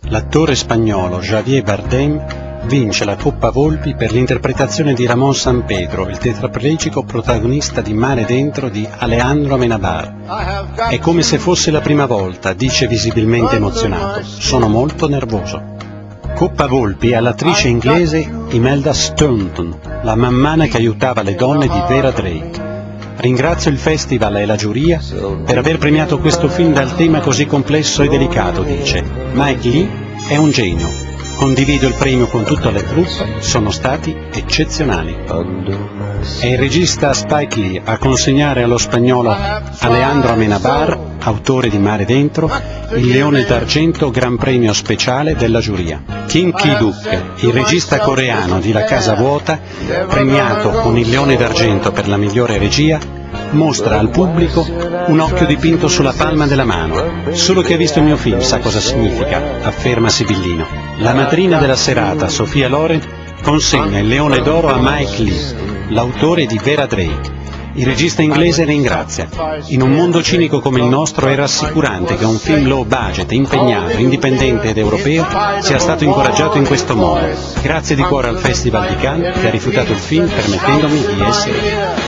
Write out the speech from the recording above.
L'attore spagnolo Javier Bardem vince la Coppa Volpi per l'interpretazione di Ramón Sampedro, il tetraplegico protagonista di Mare Dentro di Alejandro Amenábar. È come se fosse la prima volta, dice visibilmente emozionato. Sono molto nervoso. Coppa Volpi all'attrice inglese Imelda Staunton, la mammana che aiutava le donne di Vera Drake. Ringrazio il festival e la giuria per aver premiato questo film dal tema così complesso e delicato, dice. Mike Leigh è un genio. Condivido il premio con tutta la troupe, sono stati eccezionali. È il regista Spike Lee a consegnare allo spagnolo Alejandro Amenábar, autore di Mare Dentro, il Leone d'Argento Gran Premio Speciale della giuria. Kim Ki-duk, il regista coreano di La Casa Vuota, premiato con il Leone d'Argento per la migliore regia, mostra al pubblico un occhio dipinto sulla palma della mano. Solo chi ha visto il mio film sa cosa significa, afferma sibillino. La madrina della serata, Sophia Loren, consegna il Leone d'Oro a Mike Leigh, l'autore di Vera Drake. Il regista inglese ringrazia. In un mondo cinico come il nostro è rassicurante che un film low budget, impegnato, indipendente ed europeo sia stato incoraggiato in questo modo. Grazie di cuore al Festival di Cannes che ha rifiutato il film permettendomi di essere